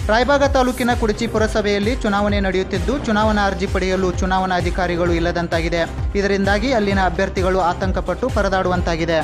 ರಾಯಬಾಗ ತಾಲೂಕಿನ ಕುಡಚಿ ಪುರಸಭೆಯಲ್ಲಿ ಚುನಾವಣೆ ನಡೆಯುತ್ತಿದ್ದು ಚುನಾವಣಾ ಅರ್ಜಿ ಪಡೆಯಲು ಚುನಾವಣಾ ಅಧಿಕಾರಿಗಳು ಇಲ್ಲದಂತಾಗಿದೆ. ಇದರಿಂದಾಗಿ ಅಲ್ಲಿನ ಅಭ್ಯರ್ಥಿಗಳು ಆತಂಕಪಟ್ಟು ಪರದಾಡುವಂತಾಗಿದೆ.